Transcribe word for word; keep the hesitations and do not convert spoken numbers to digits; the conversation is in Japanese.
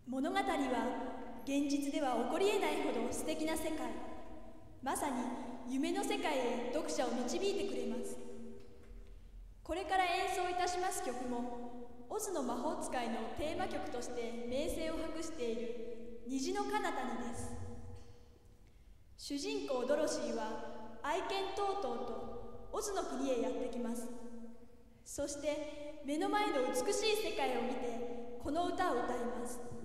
物語は現実では起こりえないほど素敵な世界、まさに夢の世界へ読者を導いてくれます。これから演奏いたします曲もオズの魔法使いのテーマ曲として名声を博している虹の彼方にです。主人公ドロシーは愛犬トートーとオズの国へやってきます。そして目の前の美しい世界を見てこの歌を歌います。